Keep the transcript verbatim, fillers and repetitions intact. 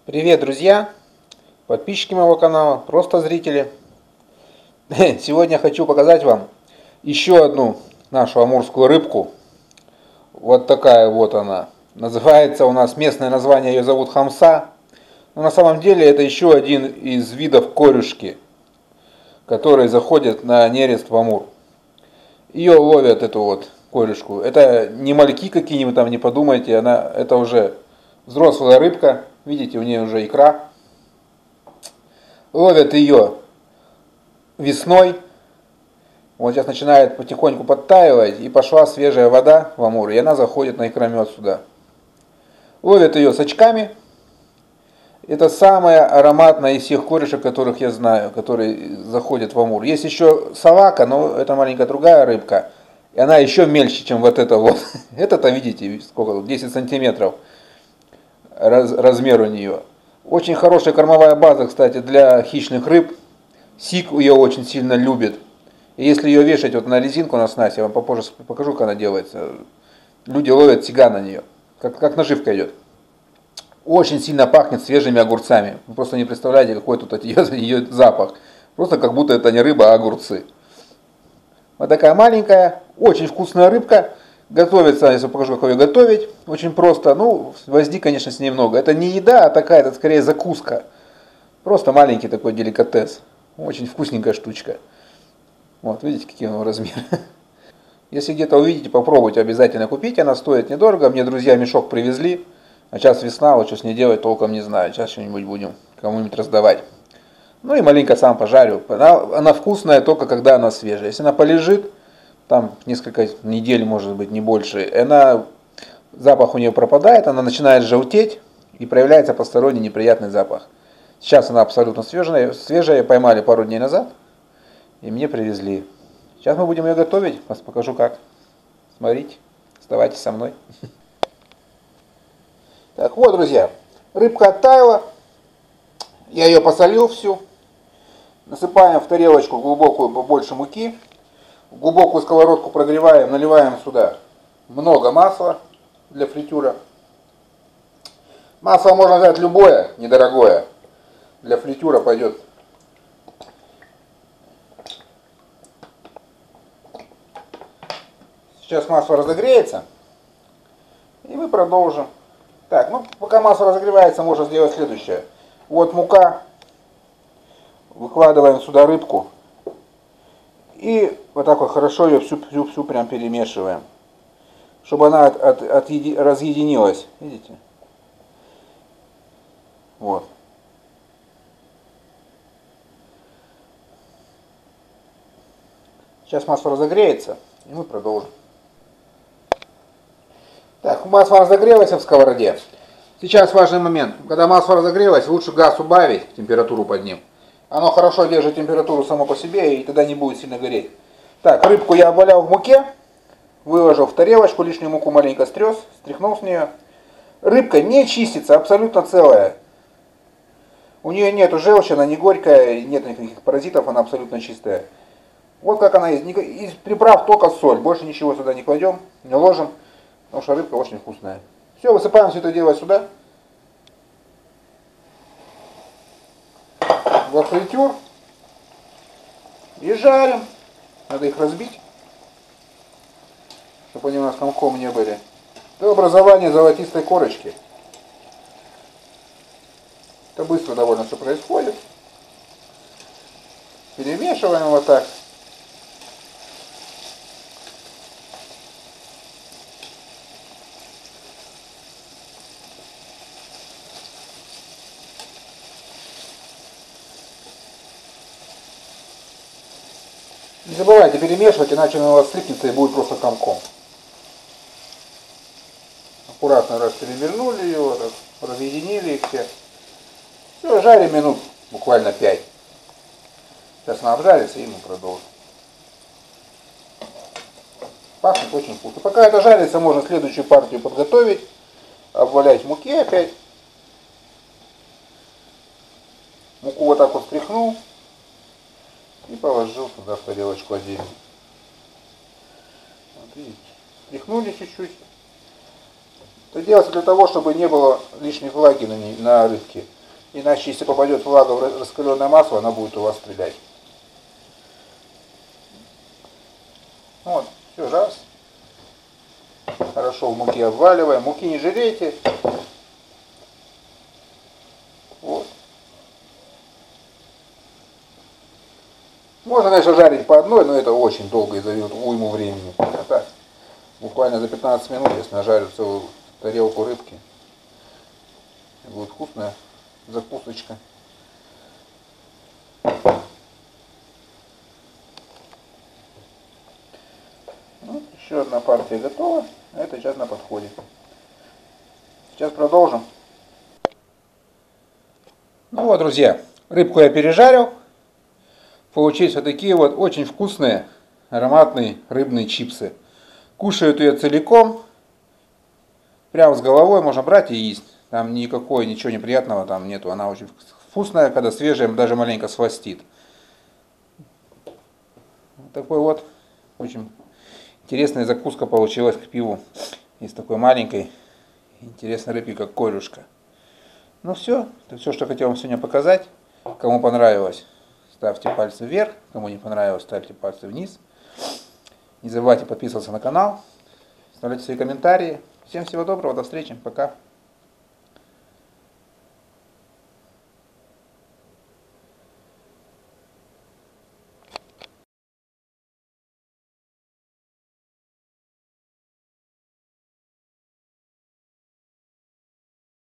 Привет, друзья, подписчики моего канала, просто зрители. Сегодня хочу показать вам еще одну нашу амурскую рыбку. Вот такая вот она. Называется у нас, местное название ее зовут хамса. Но на самом деле это еще один из видов корюшки, которые заходят на нерест в Амур. Ее ловят, эту вот корюшку. Это не мальки какие-нибудь там, не подумайте, она, это уже взрослая рыбка. Видите, у нее уже икра. Ловят ее весной. Вот сейчас начинает потихоньку подтаивать, и пошла свежая вода в Амур, и она заходит на икромет сюда. Ловят ее с очками. Это самая ароматная из всех корешек, которых я знаю, которые заходят в Амур. Есть еще салака, но это маленькая другая рыбка. И она еще мельче, чем вот эта вот. Это-то, видите, сколько, десять сантиметров раз, размер у нее. Очень хорошая кормовая база, кстати, для хищных рыб. Сик ее очень сильно любит. И если ее вешать вот на резинку на снасть, я вам попозже покажу, как она делается. Люди ловят сига на нее, как, как наживка идет. Очень сильно пахнет свежими огурцами. Вы просто не представляете, какой тут ее, ее запах. Просто как будто это не рыба, а огурцы. Вот такая маленькая, очень вкусная рыбка. Готовится, если покажу, как ее готовить, очень просто. Ну, возни, конечно, с ней много. Это не еда, а такая, это скорее закуска. Просто маленький такой деликатес. Очень вкусненькая штучка. Вот, видите, какие у него размеры. Если где-то увидите, попробуйте, обязательно купите. Она стоит недорого. Мне друзья мешок привезли. А сейчас весна, вот что с ней делать, толком не знаю. Сейчас что-нибудь будем кому-нибудь раздавать. Ну и маленько сам пожарю. Она, она вкусная только когда она свежая. Если она полежит, там несколько недель, может быть, не больше, она, запах у нее пропадает, она начинает желтеть и проявляется посторонний неприятный запах. Сейчас она абсолютно свежая, свежая, поймали пару дней назад и мне привезли. Сейчас мы будем ее готовить, вас покажу как. Смотрите, оставайтесь со мной. Так вот, друзья, рыбка оттаяла, я ее посолил всю. Насыпаем в тарелочку глубокую побольше муки. В глубокую сковородку прогреваем, наливаем сюда много масла для фритюра. Масло можно взять любое, недорогое. Для фритюра пойдет. Сейчас масло разогреется. И мы продолжим. Так, ну пока масло разогревается, можно сделать следующее. Вот мука. Выкладываем сюда рыбку. И вот так вот хорошо ее всю, всю, всю прям перемешиваем. Чтобы она от, от, от, разъединилась. Видите? Вот. Сейчас масло разогреется, и мы продолжим. Так, масло разогрелось в сковороде. Сейчас важный момент. Когда масло разогрелось, лучше газ убавить, температуру под ним. Оно хорошо держит температуру само по себе, и тогда не будет сильно гореть. Так, рыбку я обвалял в муке, выложил в тарелочку, лишнюю муку маленько стряс, стряхнул с нее. Рыбка не чистится, абсолютно целая. У нее нету желчи, она не горькая, нет никаких паразитов, она абсолютно чистая. Вот как она есть. Из приправ только соль, больше ничего сюда не кладем, не ложим, потому что рыбка очень вкусная. Все, высыпаем все это дело сюда. Во фритюр. И жарим. Надо их разбить, чтобы они у нас комком не были. До образования золотистой корочки. Это быстро довольно все происходит. Перемешиваем вот так. Не забывайте перемешивать, иначе она у вас слипнется и будет просто комком. Аккуратно раз перевернули его, раз, разъединили их все. Все, жарим минут буквально пять. Сейчас она обжарится, и мы продолжим. Пахнет очень вкусно. Пока это жарится, можно следующую партию подготовить. Обвалять в муке опять. Муку вот так вот стряхнул. И положил туда в тарелочку отдельно. Вот видите, стряхнули чуть-чуть. Это делается для того, чтобы не было лишней влаги на, ней, на рыбке. Иначе, если попадет влага в раскаленное масло, она будет у вас стрелять. Вот, все, раз. Хорошо в муке обваливаем. Муки не жалейте. Вот. Можно, конечно, жарить по одной, но это очень долго и займет уйму времени. А так, буквально за пятнадцать минут, если нажарю целую тарелку рыбки, будет вкусная закусочка. Ну, еще одна партия готова, а это сейчас на подходе. Сейчас продолжим. Ну вот, друзья, рыбку я пережарил. Получились вот такие вот очень вкусные, ароматные рыбные чипсы. Кушают ее целиком, прямо с головой можно брать и есть. Там никакой, ничего неприятного там нету. Она очень вкусная, когда свежая, даже маленько сластит. Вот такой вот очень интересная закуска получилась к пиву. Из такой маленькой интересной рыбки, как корюшка. Ну все, это все, что хотел вам сегодня показать. Кому понравилось, ставьте пальцы вверх. Кому не понравилось, ставьте пальцы вниз. Не забывайте подписываться на канал. Оставляйте свои комментарии. Всем всего доброго, до встречи, пока.